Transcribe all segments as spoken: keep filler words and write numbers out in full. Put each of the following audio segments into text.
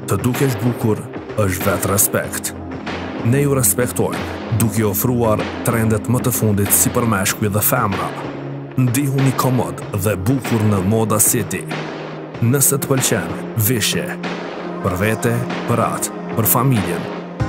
Të dukesh bukur është vetë respekt. Ne ju respektojmë, duke ju ofruar trendet më të fundit si për meshkuj dhe femra. Ndihuni komod dhe bukur në Moda City. Nëse të pëlqen, vishje. Për vete, për atë, për familjen.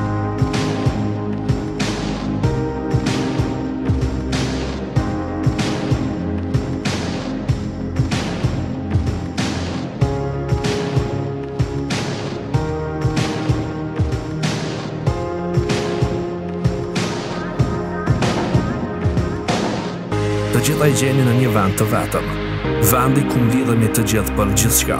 Të gjitha i gjeni në një vend të vetëm, vendi ku mlidhemi të gjithë për gjithçka.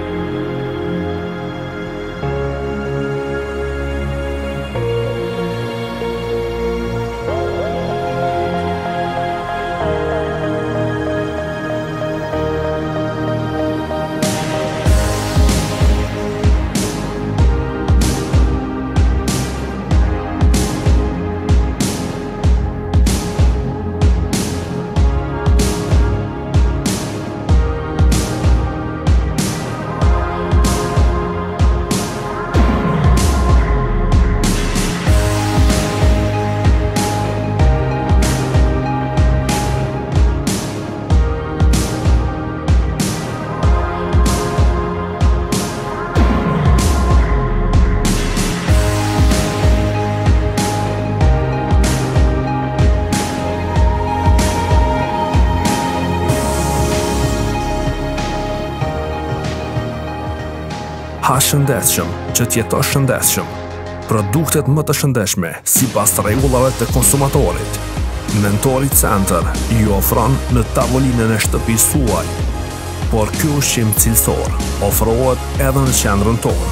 Ha shëndetshëm, që t'jetosh shëndetshëm. Produktet më të shëndetshme sipas rregullave të konsumatorit. Mentori Center ju ofron në tavolinën e shtëpisë suaj. Por ky ushqim cilësor ofrohet edhe në qendrën tonë.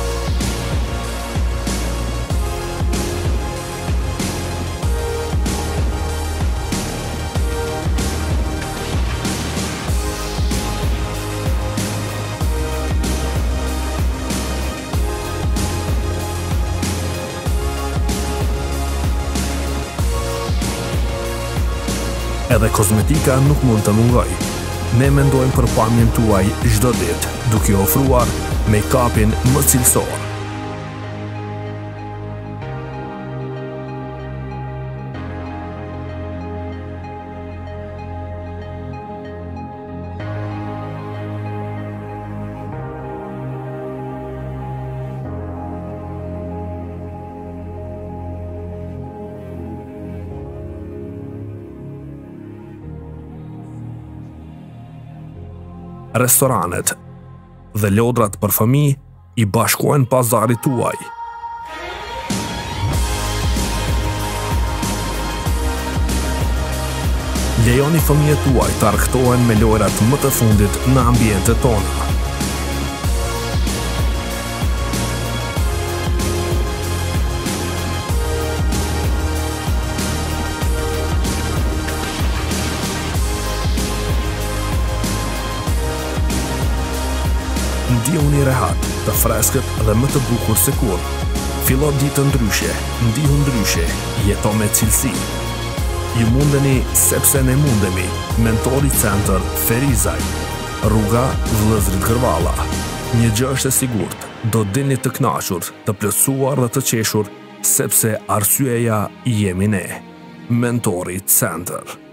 Edhe kozmetika nuk mund të mungoj. Ne mendojmë për pamjen tuaj çdo ditë, duke ju ofruar make-upin më cilësor. Restoranet dhe lodrat për fëmijë i bashkojnë pazarit tuaj. Lejoni fëmijët tuaj të argëtohen me lojrat më të fundit në ambientet tona. Ndihuni rehat, të freskët dhe më të bukur se kur. Fillo ditë ndryshe, ndihu ndryshe, jeto me cilësi. Ju mundeni sepse ne mundemi. Mentori Center Ferizaj, rruga Vëllezrit Kërvalla. Një gjë është e sigurt, do dilni të kënaqur, të plotësuar dhe të qeshur, sepse arsyeja jemi ne. Mentori Center.